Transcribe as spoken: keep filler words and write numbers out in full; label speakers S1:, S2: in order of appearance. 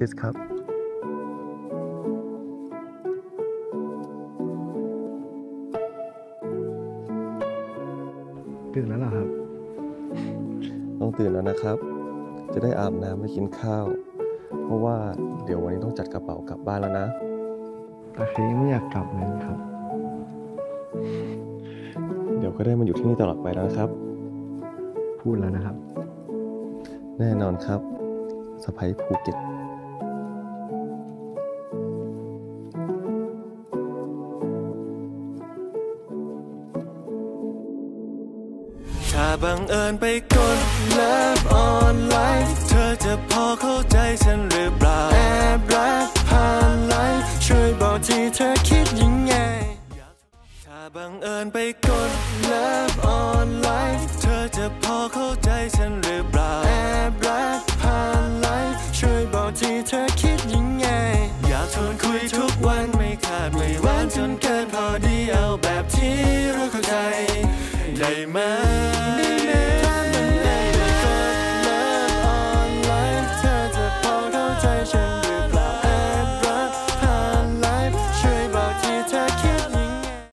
S1: คิสครับตื่นแล้วเหรอครับ
S2: ต้องตื่นแล้วนะครับจะได้อาบน้ำไปกินข้าวเพราะว่าเดี๋ยววันนี้ต้องจัดกระเป๋ากลับบ้านแล้วนะ
S1: แต่คือยังไม่อยากกลับเลยครับ
S2: เดี๋ยวก็ได้มาอยู่ที่นี่ตลอดไปแล้วนะครับ
S1: พูดแล้วนะครับ
S2: แน่นอนครับสะใภ้ภูเก็ต
S3: ถ้าบังเอิญไปกดเลิฟออนไลน์เธอจะพอเข้าใจฉันหรือเปล่าแอบรักผ่านไลน์ช่วยบอกทีเธอคิดยังไงถ้าบังเอิญไปกดเลิฟออนไลน์เธอจะพอเข้าใจฉันหรือเปล่าแอบรักผ่านไลน์ช่วยบอกทีเธอคิดยังไงอยากชวนคุยทุกวันไม่ขาดไม่หวานจนเกินพอดีเอาแบบที่เราเข้าใจได้ไหม